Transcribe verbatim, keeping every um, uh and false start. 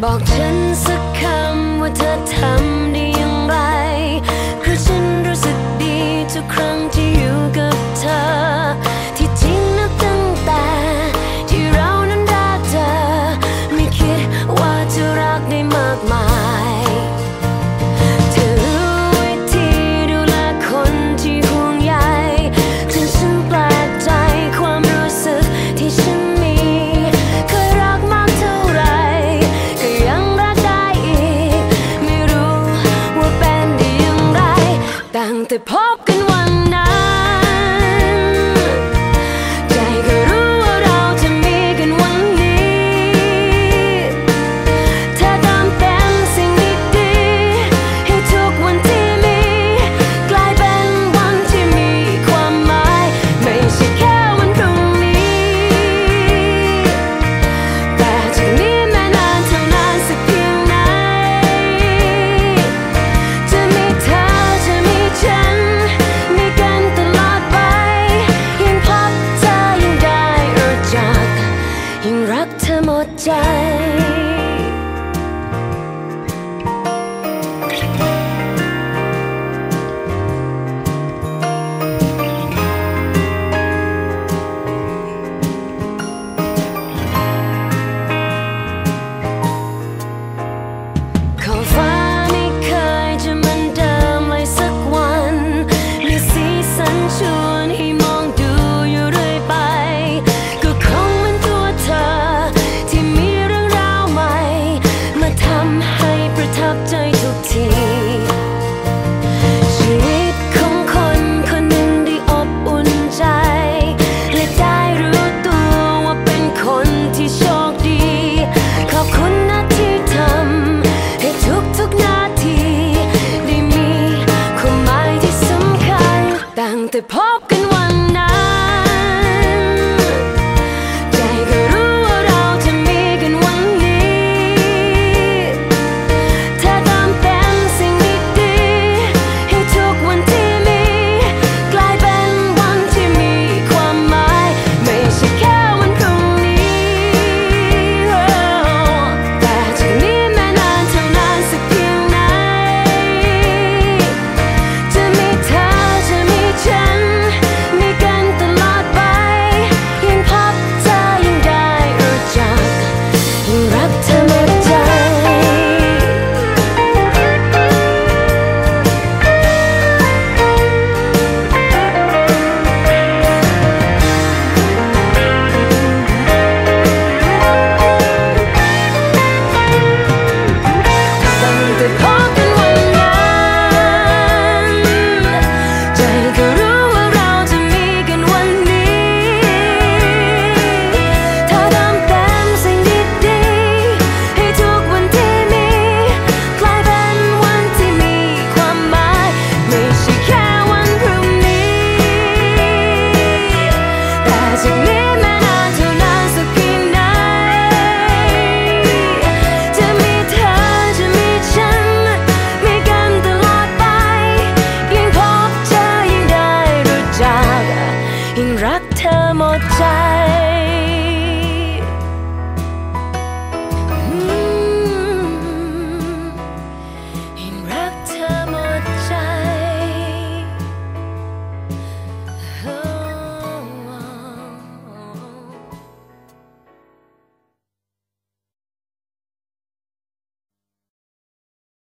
บอกฉันสักคำว่าเธอทำได้อย่างไรเพราะฉันรู้สึกดีทุกครั้งที่อยู่กับเธอที่จริงนับตั้งแต่ที่เรานั้นรักเธอไม่คิดว่าจะรักได้มากมายเธอรู้วิธีดูแลคนที่ห่วงใยจนฉันแปลกใจความรู้สึกที่ฉันมีเคยรักมากเท่าไรก็ยังรักได้อีกไม่รู้ว่าเป็นได้อย่างไรตั้งแต่พบกันวันนั้นใจก็รู้ว่าเราจะมีกันวันนี้เธอเติมเต็มสิ่งดีๆให้ทุกวันที่มีกลายเป็นวันที่มีความหมายไม่ใช่แค่วันพรุ่งนี้แต่จากนี้แม้นานเท่านานสักเพียงไหนจะมีเธอจะมีฉันมีกันตลอดไปยิ่งพบเธอยิ่งได้รู้จักยิ่งรักเธอหมดใจ